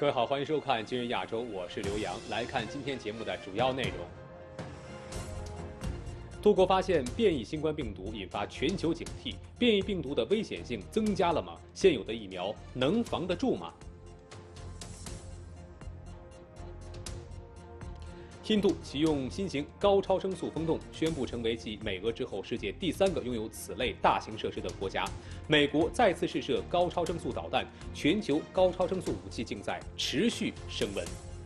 各位好，欢迎收看《今日亚洲》，我是刘洋。来看今天节目的主要内容。多国发现变异新冠病毒，引发全球警惕。变异病毒的危险性增加了吗？现有的疫苗能防得住吗？印度启用新型高超声速风洞，宣布成为继美俄之后世界第3个拥有此类大型设施的国家。美国再次试射高超声速导弹，全球高超声速武器竞赛持续升温。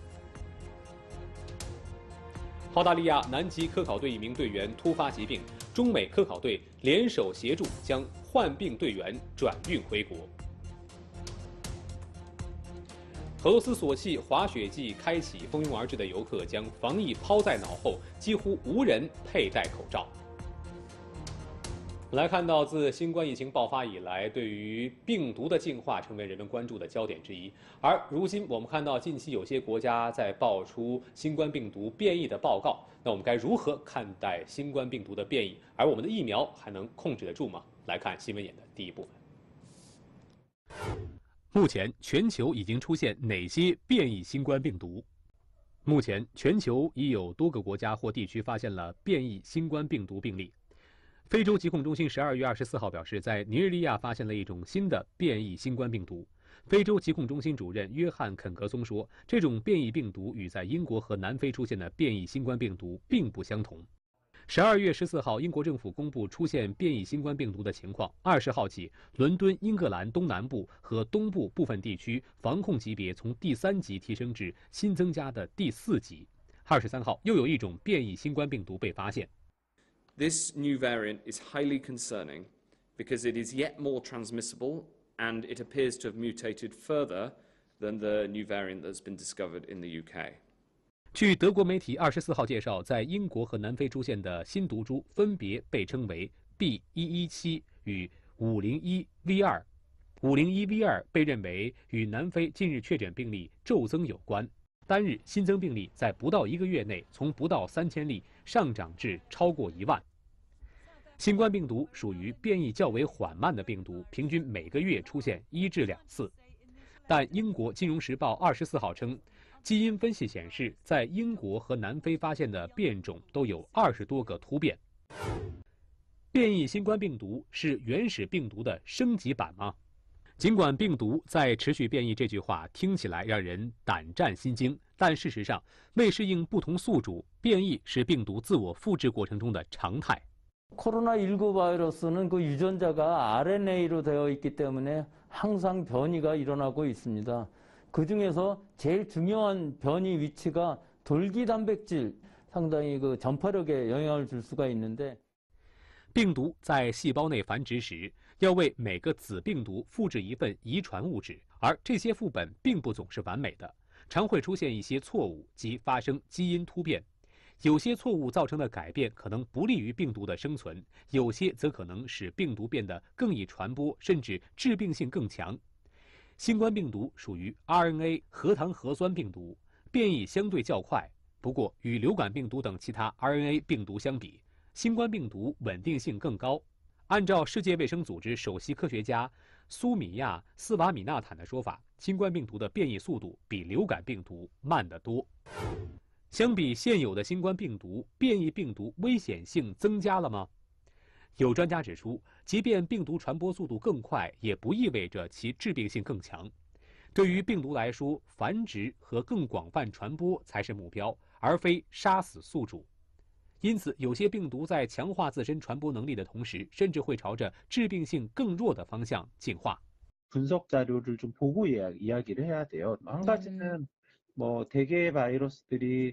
澳大利亚南极科考队一名队员突发疾病，中美科考队联手协助将患病队员转运回国。俄罗斯索契滑雪季开启，蜂拥而至的游客将防疫抛在脑后，几乎无人佩戴口罩。我们来看到，自新冠疫情爆发以来，对于病毒的进化成为人们关注的焦点之一。而如今，我们看到近期有些国家在爆出新冠病毒变异的报告，那我们该如何看待新冠病毒的变异？而我们的疫苗还能控制得住吗？来看新闻眼的第一部分。目前，全球已经出现哪些变异新冠病毒？目前，全球已有多个国家或地区发现了变异新冠病毒病例。非洲疾控中心12月24号表示，在尼日利亚发现了一种新的变异新冠病毒。非洲疾控中心主任约翰·肯格松说，这种变异病毒与在英国和南非出现的变异新冠病毒并不相同。12月14号，英国政府公布出现变异新冠病毒的情况。20号起，伦敦、英格兰东南部和东部部分地区防控级别从第3级提升至新增加的第4级。23号，又有一种变异新冠病毒被发现。 This new variant is highly concerning because it is yet more transmissible and it appears to have mutated further than the new variant that's been discovered in the UK. 据德国媒体24号介绍，在英国和南非出现的新毒株分别被称为 B.1.1.7 与 501V2。501V2 被认为与南非近日确诊病例骤增有关，单日新增病例在不到1个月内从不到3000例上涨至超过1万。新冠病毒属于变异较为缓慢的病毒，平均每个月出现1至2次。但英国金融时报24号称，基因分析显示，在英国和南非发现的变种都有20多个突变。变异新冠病毒是原始病毒的升级版吗？尽管病毒在持续变异这句話听起来让人胆战心惊，但事实上，为适应不同宿主，变异是病毒自我复制过程中的常态。 코로나19 바이러스는 그 유전자가 RNA로 되어 있기 때문에 항상 변이가 일어나고 있습니다. 그중에서 제일 중요한 변이 위치가 돌기 단백질, 상당히 그 전파력에 영향을 줄 수가 있는데 病毒在细胞内繁殖时，要为每个子病毒复制一份遗传物质，而这些副本并不总是完美的，常会出现一些错误及发生基因突变。有些错误造成的改变可能不利于病毒的生存，有些则可能使病毒变得更易传播，甚至致病性更强。新冠病毒属于 RNA 核糖核酸病毒，变异相对较快。不过，与流感病毒等其他 RNA 病毒相比，新冠病毒稳定性更高。按照世界卫生组织首席科学家苏米亚·斯瓦米纳坦的说法，新冠病毒的变异速度比流感病毒慢得多。相比现有的新冠病毒，变异病毒危险性增加了吗？有专家指出，即便病毒传播速度更快，也不意味着其致病性更强。对于病毒来说，繁殖和更广泛传播才是目标，而非杀死宿主。因此，有些病毒在强化自身传播能力的同时，甚至会朝着致病性更弱的方向进化。 분석 자료를 좀 보고 이야기를 해야 돼요. 한 가지는 뭐 대개의 바이러스들이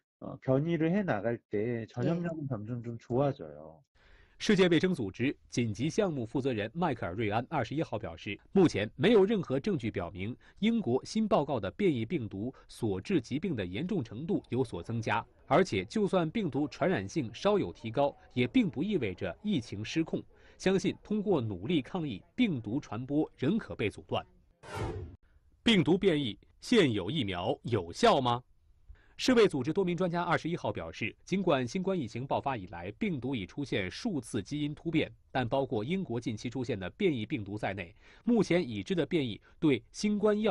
변이를 해 나갈 때 전염력은 점점 좀 좋아져요. 世界卫生组织紧急项目负责人迈克尔·瑞安21号表示，目前没有任何证据表明英国新报告的变异病毒所致疾病的严重程度有所增加，而且就算病毒传染性稍有提高，也并不意味着疫情失控。相信通过努力抗疫，病毒传播仍可被阻断。病毒变异，现有疫苗有效吗？ 世卫组织多名专家21号表示，尽管新冠疫情爆发以来，病毒已出现数次基因突变，但包括英国近期出现的变异病毒在内，目前已知的变异对新冠药物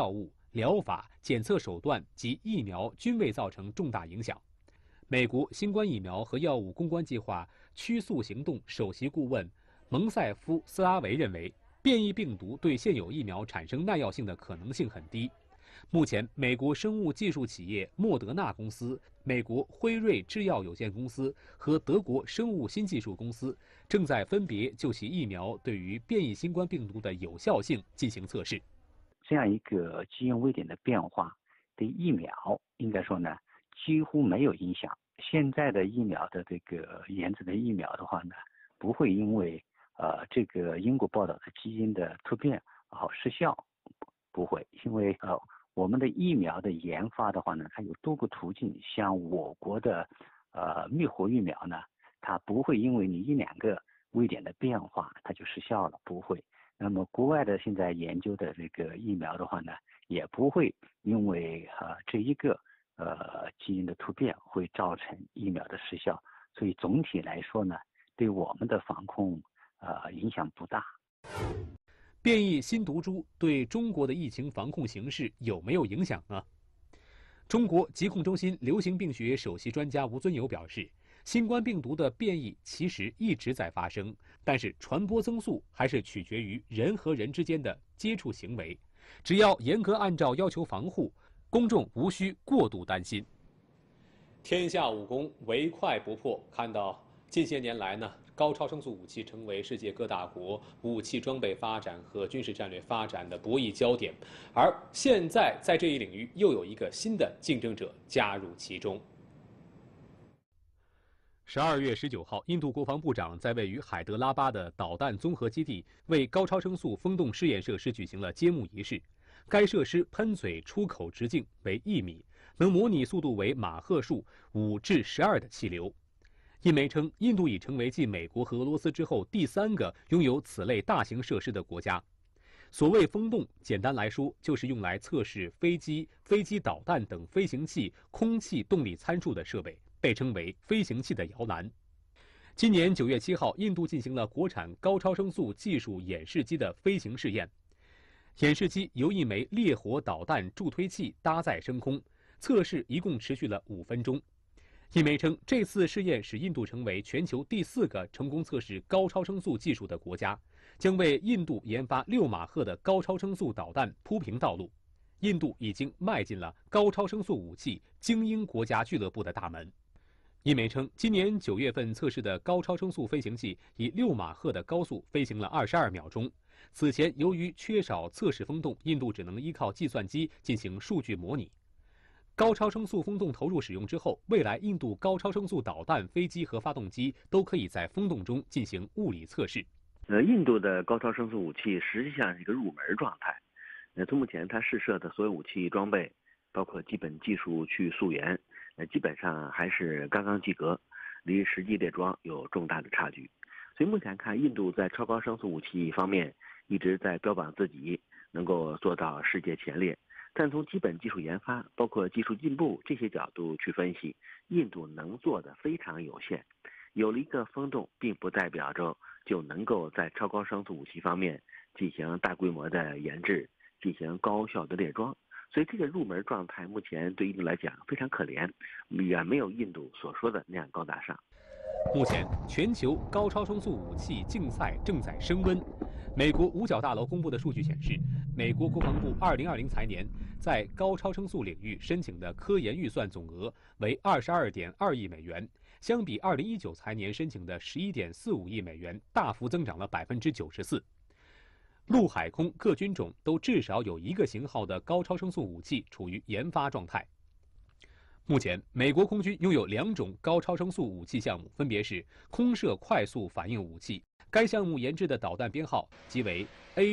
疗法、检测手段及疫苗均未造成重大影响。美国新冠疫苗和药物攻关计划驱速行动首席顾问蒙塞夫·斯拉维认为，变异病毒对现有疫苗产生耐药性的可能性很低。目前，美国生物技术企业莫德纳公司、美国辉瑞制药有限公司和德国生物新技术公司正在分别就其疫苗对于变异新冠病毒的有效性进行测试。 这样一个基因微点的变化对疫苗，应该说呢，几乎没有影响。现在的疫苗的这个研制的疫苗的话呢，不会因为这个英国报道的基因的突变失效，不会，因为我们的疫苗的研发的话呢，它有多个途径。像我国的灭活疫苗呢，它不会因为你1、2个微点的变化它就失效了，不会。那么国外的现在研究的这个疫苗的话呢，也不会因为这一个基因的突变会造成疫苗的失效。所以总体来说呢，对我们的防控影响不大。 变异新毒株对中国的疫情防控形势有没有影响呢？中国疾控中心流行病学首席专家吴尊友表示，新冠病毒的变异其实一直在发生，但是传播增速还是取决于人和人之间的接触行为。只要严格按照要求防护，公众无需过度担心。天下武功，唯快不破。看到近些年来呢，高超声速武器成为世界各大国武器装备发展和军事战略发展的博弈焦点，而现在在这一领域又有一个新的竞争者加入其中。12月19号，印度国防部长在位于海德拉巴的导弹综合基地为高超声速风洞试验设施举行了揭幕仪式。该设施喷嘴出口直径为1米，能模拟速度为马赫数5至12的气流。印媒称，印度已成为继美国和俄罗斯之后第3个拥有此类大型设施的国家。所谓风洞，简单来说就是用来测试飞机、飞机导弹等飞行器空气动力参数的设备，被称为飞行器的摇篮。今年9月7号，印度进行了国产高超声速技术演示机的飞行试验。演示机由一枚烈火导弹助推器搭载升空，测试一共持续了5分钟。印媒称，这次试验使印度成为全球第4个成功测试高超声速技术的国家，将为印度研发6马赫的高超声速导弹铺平道路。印度已经迈进了高超声速武器精英国家俱乐部的大门。印媒称，今年9月份测试的高超声速飞行器以6马赫的高速飞行了22秒钟。此前，由于缺少测试风洞，印度只能依靠计算机进行数据模拟。高超声速风洞投入使用之后，未来印度高超声速导弹、飞机和发动机都可以在风洞中进行物理测试。 印度的高超声速武器实际上是一个入门状态。从目前它试射的所有武器装备，包括基本技术去溯源，基本上还是刚刚及格，离实际列装有重大的差距。所以目前看，印度在超高声速武器方面一直在标榜自己能够做到世界前列。但从基本技术研发，包括技术进步这些角度去分析，印度能做的非常有限。有了一个风洞，并不代表着就能够在超高声速武器方面进行大规模的研制，进行高效的列装。所以这个入门状态目前对印度来讲非常可怜，远没有印度所说的那样高大上。 目前，全球高超声速武器竞赛正在升温。美国五角大楼公布的数据显示，美国国防部2020财年在高超声速领域申请的科研预算总额为22.2亿美元，相比2019财年申请的11.45亿美元，大幅增长了94%。陆海空各军种都至少有1个型号的高超声速武器处于研发状态。目前，美国空军拥有2种高超声速武器项目，分别是空射快速反应武器，该项目研制的导弹编号即为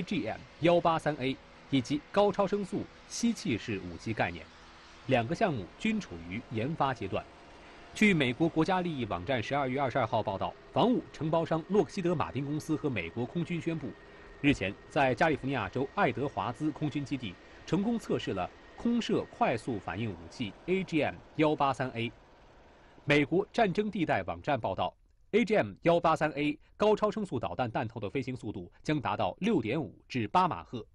AGM-183A， 以及高超声速吸气式武器概念。2个项目均处于研发阶段。据美国国家利益网站12月22号报道，防务承包商洛克希德马丁公司和美国空军宣布，日前在加利福尼亚州爱德华兹空军基地成功测试了空射快速反应武器 AGM-183A。美国战争地带网站报道， AGM-183A 高超声速导弹弹头的飞行速度将达到6.5至8马赫。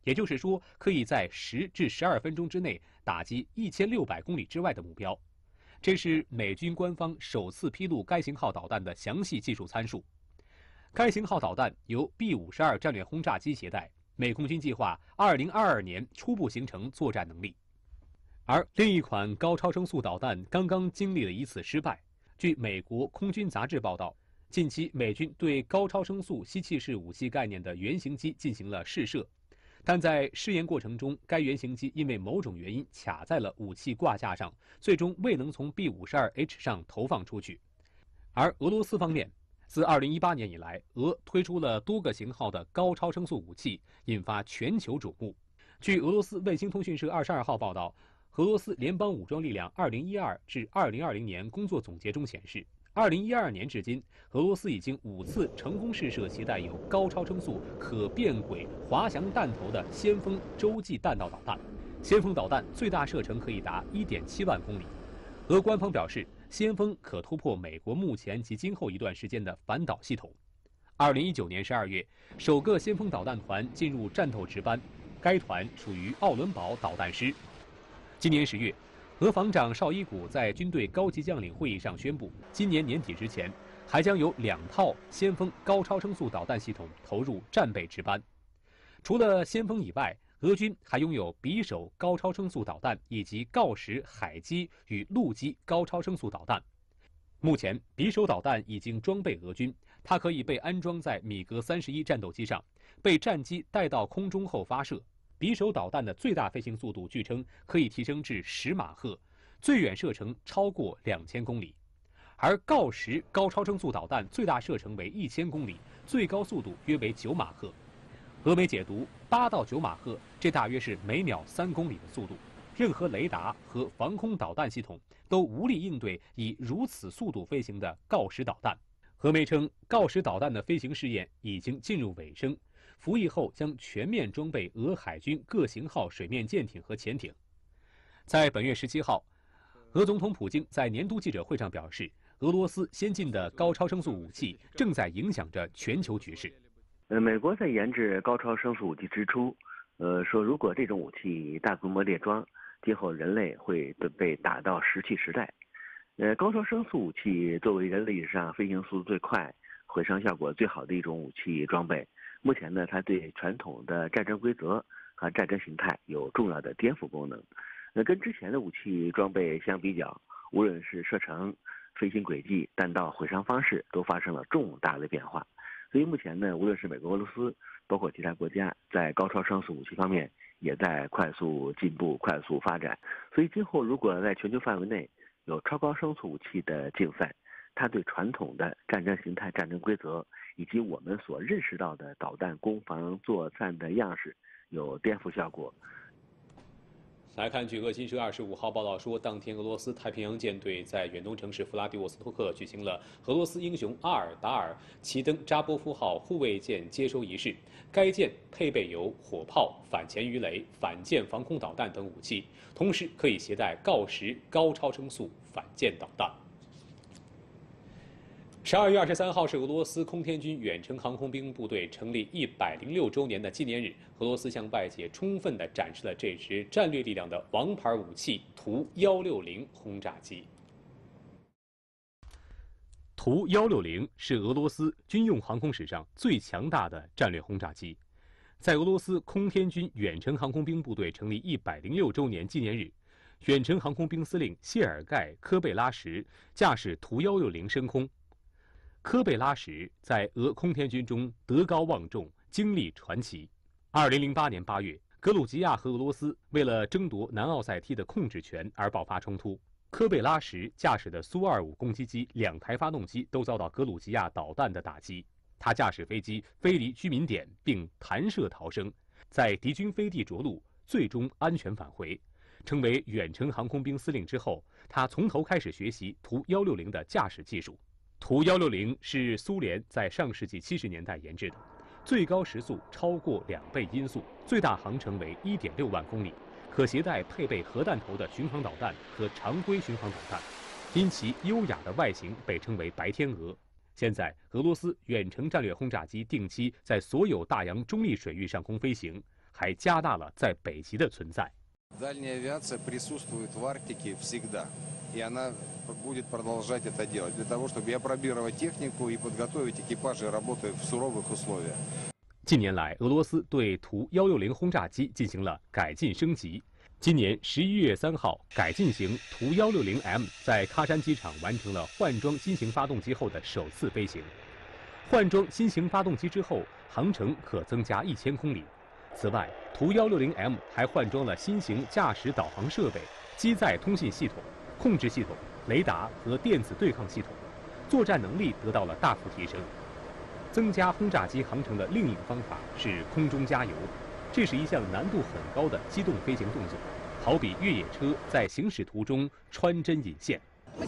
也就是说，可以在10至12分钟之内打击1600公里之外的目标。这是美军官方首次披露该型号导弹的详细技术参数。该型号导弹由 B-52战略轰炸机携带，美空军计划2022年初步形成作战能力。而另一款高超声速导弹刚刚经历了一次失败。据美国空军杂志报道，近期美军对高超声速吸气式武器概念的原型机进行了试射，但在试验过程中，该原型机因为某种原因卡在了武器挂架上，最终未能从 B-52H 上投放出去。而俄罗斯方面，自2018年以来，俄推出了多个型号的高超声速武器，引发全球瞩目。据俄罗斯卫星通讯社22号报道，俄罗斯联邦武装力量2012至2020年工作总结中显示，2012年至今，俄罗斯已经5次成功试射携带有高超声速可变轨滑翔弹头的先锋洲际弹道导弹。先锋导弹最大射程可以达1.7万公里。俄官方表示，先锋可突破美国目前及今后一段时间的反导系统。2019年12月，首个先锋导弹团进入战斗值班，该团属于奥伦堡导弹师。今年10月，俄防长绍伊古在军队高级将领会议上宣布，今年年底之前，还将有2套先锋高超声速导弹系统投入战备值班。除了先锋以外，俄军还拥有匕首高超声速导弹以及锆石海基与陆基高超声速导弹。目前，匕首导弹已经装备俄军，它可以被安装在米格31战斗机上，被战机带到空中后发射。匕首导弹的最大飞行速度据称可以提升至10马赫，最远射程超过2000公里。而锆石高超声速导弹最大射程为1000公里，最高速度约为9马赫。俄媒解读8到9马赫，这大约是每秒3公里的速度。任何雷达和防空导弹系统都无力应对以如此速度飞行的锆石导弹。俄媒称，锆石导弹的飞行试验已经进入尾声，服役后将全面装备俄海军各型号水面舰艇和潜艇。在本月17号，俄总统普京在年度记者会上表示，俄罗斯先进的高超声速武器正在影响着全球局势。 美国在研制高超声速武器之初，说如果这种武器大规模列装，今后人类会被打到石器时代。高超声速武器作为人类历史上飞行速度最快、毁伤效果最好的一种武器装备，目前呢，它对传统的战争规则和战争形态有重要的颠覆功能。跟之前的武器装备相比较，无论是射程、飞行轨迹、弹道毁伤方式，都发生了重大的变化。所以目前呢，无论是美国、俄罗斯，包括其他国家，在高超声速武器方面也在快速进步、快速发展。所以今后如果在全球范围内有超高声速武器的竞赛，它对传统的战争形态、战争规则以及我们所认识到的导弹攻防作战的样式有颠覆效果。 来看，据俄新社25号报道说，当天俄罗斯太平洋舰队在远东城市弗拉迪沃斯托克举行了俄罗斯英雄阿尔达尔齐登扎波夫号护卫舰接收仪式。该舰配备有火炮、反潜鱼雷、反舰防空导弹等武器，同时可以携带锆石高超声速反舰导弹。12月23号是俄罗斯空天军远程航空兵部队成立106周年的纪念日，俄罗斯向外界充分地展示了这支战略力量的王牌武器图160轰炸机。图160是俄罗斯军用航空史上最强大的战略轰炸机。在俄罗斯空天军远程航空兵部队成立106周年纪念日，远程航空兵司令谢尔盖·科贝拉什驾驶图160升空。科贝拉什在俄空天军中德高望重，经历传奇。2008年8月，格鲁吉亚和俄罗斯为了争夺南奥塞梯的控制权而爆发冲突。科贝拉什驾驶的苏25攻击机2台发动机都遭到格鲁吉亚导弹的打击，他驾驶飞机飞离居民点并弹射逃生，在敌军飞地着陆，最终安全返回。成为远程航空兵司令之后，他从头开始学习图160的驾驶技术。图160是苏联在上世纪70年代研制的，最高时速超过2倍音速，最大航程为1.6万公里，可携带配备核弹头的巡航导弹和常规巡航导弹，因其优雅的外形被称为白天鹅。现在，俄罗斯远程战略轰炸机定期在所有大洋中立水域上空飞行， 还加大了在北极的存在。 Дальняя авиация присутствует в Арктике всегда, и она будет продолжать это делать для того, чтобы и опробировать технику и подготовить экипажи работы в суровых условиях. 近年来，俄罗斯对图160轰炸机进行了改进升级。今年11月3号，改进型图160M 在喀山机场完成了换装新型发动机后的首次飞行。换装新型发动机之后，航程可增加1000公里。此外，图160M 还换装了新型驾驶导航设备、机载通信系统、控制系统、雷达和电子对抗系统，作战能力得到了大幅提升。增加轰炸机航程的另一个方法是空中加油，这是一项难度很高的机动飞行动作，好比越野车在行驶途中穿针引线。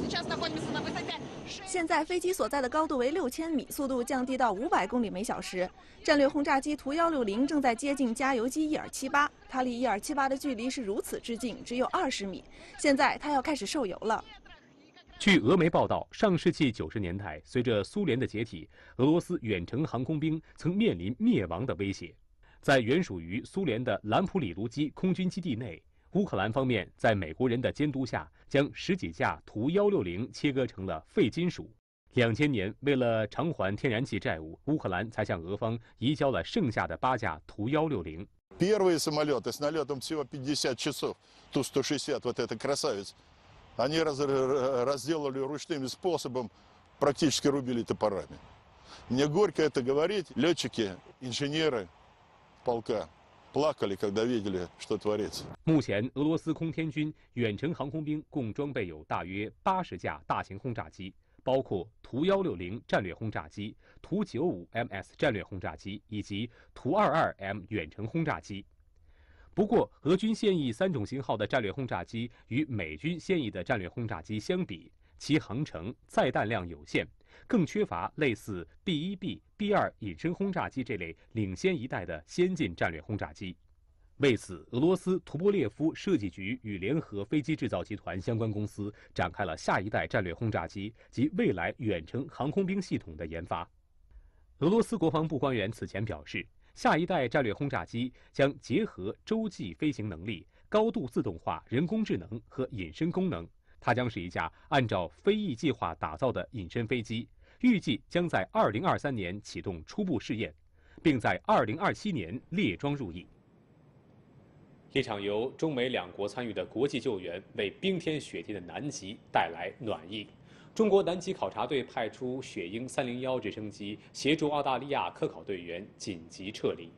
现在飞机所在的高度为6000米，速度降低到500公里每小时。战略轰炸机图160正在接近加油机伊尔78，它离伊尔78的距离是如此之近，只有20米。现在它要开始受油了。 据俄媒报道，上世纪90年代，随着苏联的解体，俄罗斯远程航空兵曾面临灭亡的威胁。在原属于苏联的兰普里卢基空军基地内，乌克兰方面在美国人的监督下，将10几架图160切割成了废金属。2000年，为了偿还天然气债务，乌克兰才向俄方移交了剩下的8架图160。 Первые самолеты с налетом всего 50 часов, Ту-160, вот это красавец, они разделали ручным способом, практически рубили топорами. Мне горько это говорить. Летчики, инженеры полка плакали, когда видели, что творится. 目前，俄罗斯空天军远程航空兵共装备有大约80架大型轰炸机，包括图160战略轰炸机、图95MS 战略轰炸机以及图22M 远程轰炸机。不过，俄军现役3种型号的战略轰炸机与美军现役的战略轰炸机相比，其航程、载弹量有限，更缺乏类似 B-1B、B-2隐身轰炸机这类领先一代的先进战略轰炸机。为此，俄罗斯图波列夫设计局与联合飞机制造集团相关公司展开了下一代战略轰炸机及未来远程航空兵系统的研发。俄罗斯国防部官员此前表示，下一代战略轰炸机将结合洲际飞行能力、高度自动化、人工智能和隐身功能。它将是一架按照飞翼计划打造的隐身飞机，预计将在2023年启动初步试验，并在2027年列装入役。一场由中美两国参与的国际救援，为冰天雪地的南极带来暖意。中国南极考察队派出雪鹰301直升机协助澳大利亚科考队员紧急撤离。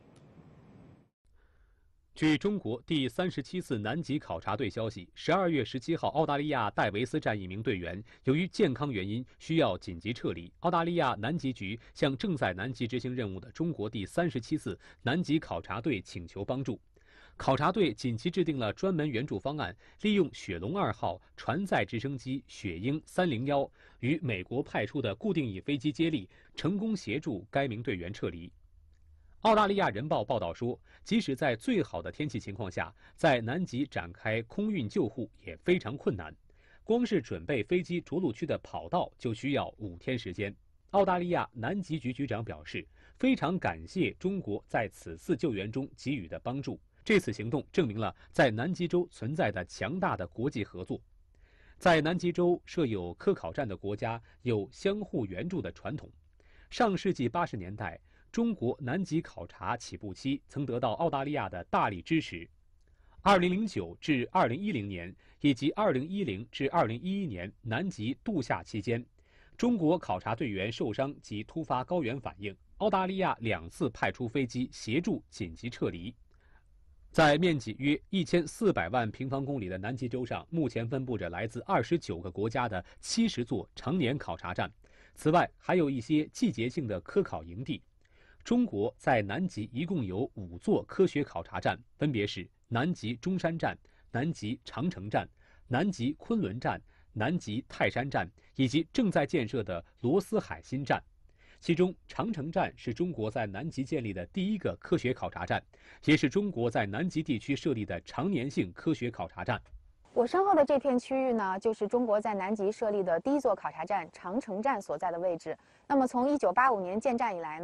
据中国第37次南极考察队消息，12月17号，澳大利亚戴维斯站一名队员由于健康原因需要紧急撤离。澳大利亚南极局向正在南极执行任务的中国第37次南极考察队请求帮助。考察队紧急制定了专门援助方案，利用雪龙2号船载直升机雪鹰301与美国派出的固定翼飞机接力，成功协助该名队员撤离。澳大利亚人报报道说，即使在最好的天气情况下，在南极展开空运救护也非常困难，光是准备飞机着陆区的跑道就需要5天时间。澳大利亚南极局局长表示，非常感谢中国在此次救援中给予的帮助。这次行动证明了在南极洲存在的强大的国际合作。在南极洲设有科考站的国家有相互援助的传统。上世纪80年代，中国南极考察起步期曾得到澳大利亚的大力支持。2009至2010年以及2010至2011年南极度夏期间，中国考察队员受伤及突发高原反应，澳大利亚2次派出飞机协助紧急撤离。在面积约1400万平方公里的南极洲上，目前分布着来自29个国家的70座常年考察站，此外还有一些季节性的科考营地。中国在南极一共有5座科学考察站，分别是南极中山站、南极长城站、南极昆仑站、南极泰山站以及正在建设的罗斯海新站。其中，长城站是中国在南极建立的第一个科学考察站，也是中国在南极地区设立的常年性科学考察站。 我身后的这片区域呢，就是中国在南极设立的第一座考察站长城站所在的位置。那么，从1985年建站以来呢，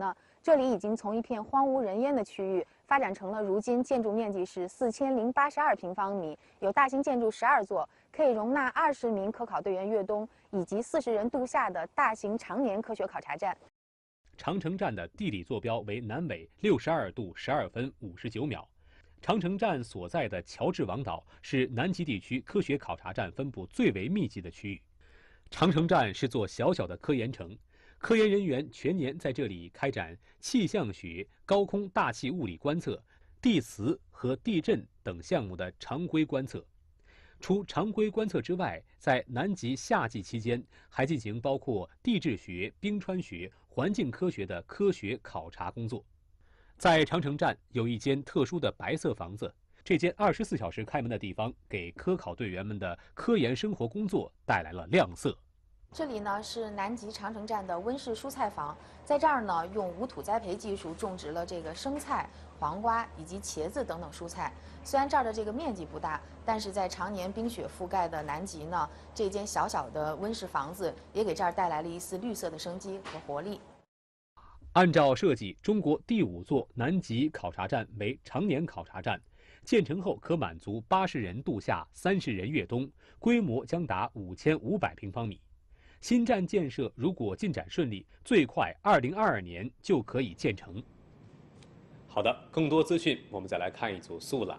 这里已经从一片荒无人烟的区域发展成了如今建筑面积是4082平方米，有大型建筑12座，可以容纳20名科考队员越冬以及40人度夏的大型常年科学考察站。 长城站的地理坐标为南纬62度12分59秒。长城站所在的乔治王岛是南极地区科学考察站分布最为密集的区域。长城站是座小小的科研城，科研人员全年在这里开展气象学、高空大气物理观测、地磁和地震等项目的常规观测。除常规观测之外，在南极夏季期间，还进行包括地质学、冰川学、环境科学的科学考察工作。在长城站有一间特殊的白色房子，这间24小时开门的地方，给科考队员们的科研生活工作带来了亮色。 这里呢是南极长城站的温室蔬菜房，在这儿呢用无土栽培技术种植了这个生菜、黄瓜以及茄子等等蔬菜。虽然这儿的这个面积不大，但是在常年冰雪覆盖的南极呢，这间小小的温室房子也给这儿带来了一丝绿色的生机和活力。 按照设计，中国第5座南极考察站为常年考察站，建成后可满足80人度夏、30人越冬，规模将达5500平方米。新站建设如果进展顺利，最快2022年就可以建成。好的，更多资讯我们再来看一组速览。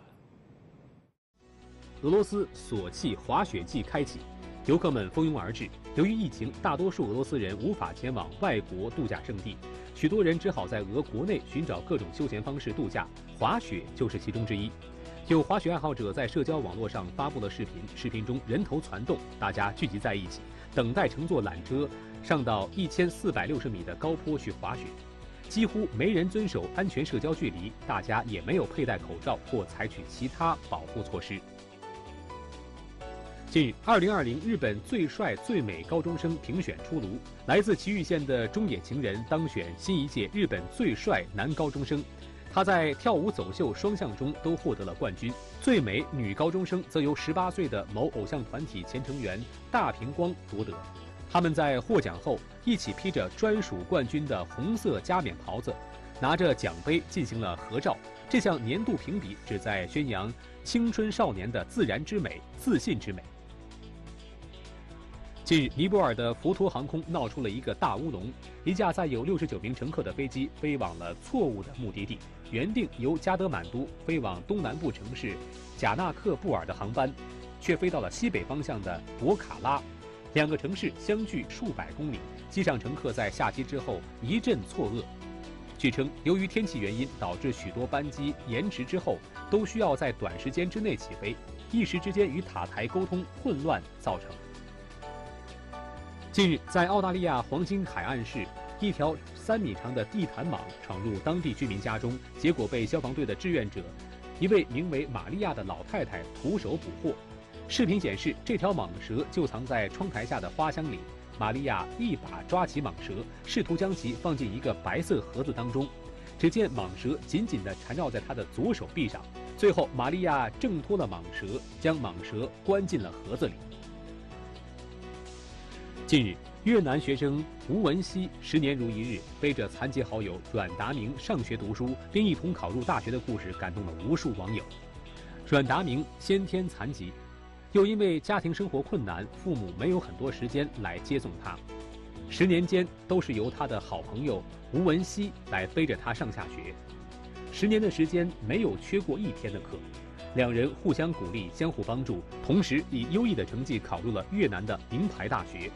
俄罗斯索契滑雪季开启，游客们蜂拥而至。由于疫情，大多数俄罗斯人无法前往外国度假胜地，许多人只好在俄国内寻找各种休闲方式度假，滑雪就是其中之一。有滑雪爱好者在社交网络上发布了视频，视频中人头攒动，大家聚集在一起，等待乘坐缆车上到1460米的高坡去滑雪。几乎没人遵守安全社交距离，大家也没有佩戴口罩或采取其他保护措施。近日，2020日本最帅最美高中生评选出炉，来自崎玉县的中野晴人当选新一届日本最帅男高中生。他在跳舞、走秀双项中都获得了冠军。最美女高中生则由18岁的某偶像团体前成员大平光夺得。他们在获奖后一起披着专属冠军的红色加冕袍子，拿着奖杯进行了合照。这项年度评比旨在宣扬青春少年的自然之美、自信之美。近日，尼泊尔的佛陀航空闹出了一个大乌龙，一架载有69名乘客的飞机飞往了错误的目的地，原定由加德满都飞往东南部城市贾纳克布尔的航班，却飞到了西北方向的博卡拉，两个城市相距数百公里，机上乘客在下机之后一阵错愕。据称，由于天气原因，导致许多班机延迟之后都需要在短时间之内起飞，一时之间与塔台沟通混乱造成。近日，在澳大利亚黄金海岸市，一条3米长的地毯蟒闯入当地居民家中，结果被消防队的志愿者一位名为玛利亚的老太太徒手捕获。视频显示，这条蟒蛇就藏在窗台下的花箱里。玛利亚一把抓起蟒蛇，试图将其放进一个白色盒子当中。只见蟒蛇紧紧地缠绕在她的左手臂上。最后，玛利亚挣脱了蟒蛇，将蟒蛇关进了盒子里。近日，越南学生吴文熙10年如一日背着残疾好友阮达明上学读书，并一同考入大学的故事感动了无数网友。阮达明先天残疾，又因为家庭生活困难，父母没有很多时间来接送他。10年间都是由他的好朋友吴文熙来背着他上下学。10年的时间没有缺过1天的课，两人互相鼓励，相互帮助，同时以优异的成绩考入了越南的名牌大学。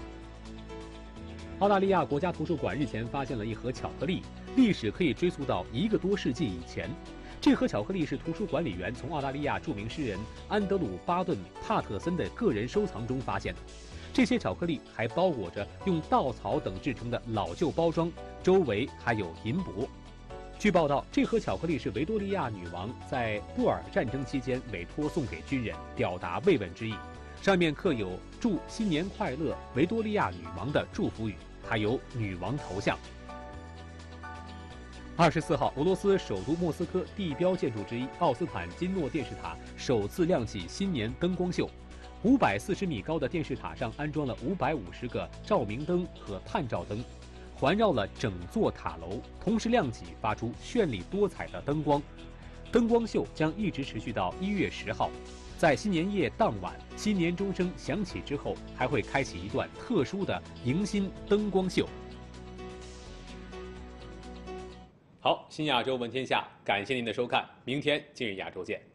澳大利亚国家图书馆日前发现了一盒巧克力，历史可以追溯到1个多世纪以前。这盒巧克力是图书管理员从澳大利亚著名诗人安德鲁·巴顿·帕特森的个人收藏中发现的。这些巧克力还包裹着用稻草等制成的老旧包装，周围还有银箔。据报道，这盒巧克力是维多利亚女王在布尔战争期间委托送给军人，表达慰问之意。上面刻有“祝新年快乐，维多利亚女王”的祝福语，还有女王头像。24号，俄罗斯首都莫斯科地标建筑之一奥斯坦金诺电视塔首次亮起新年灯光秀。540米高的电视塔上安装了550个照明灯和探照灯。 环绕了整座塔楼，同时亮起，发出绚丽多彩的灯光。灯光秀将一直持续到1月10号，在新年夜当晚，新年钟声响起之后，还会开启一段特殊的迎新灯光秀。好，新亚洲闻天下，感谢您的收看，明天今日亚洲见。